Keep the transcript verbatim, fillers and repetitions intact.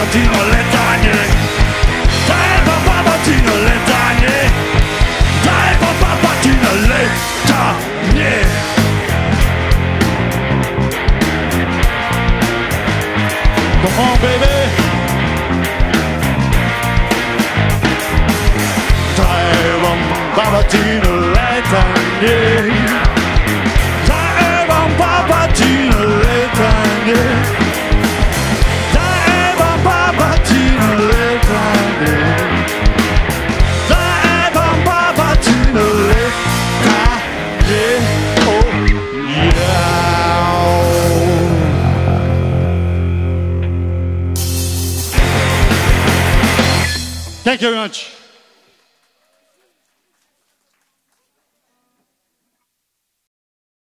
Babatino letanje. Ebam Babatino letanje. Ebam Babatino letanje. Come on, baby. Ebam Babatino letanje. Ebam Babatino letanje. Ebam Babatino letanje. Ebam Babatino letanje. Oh yeah. Thank you very much.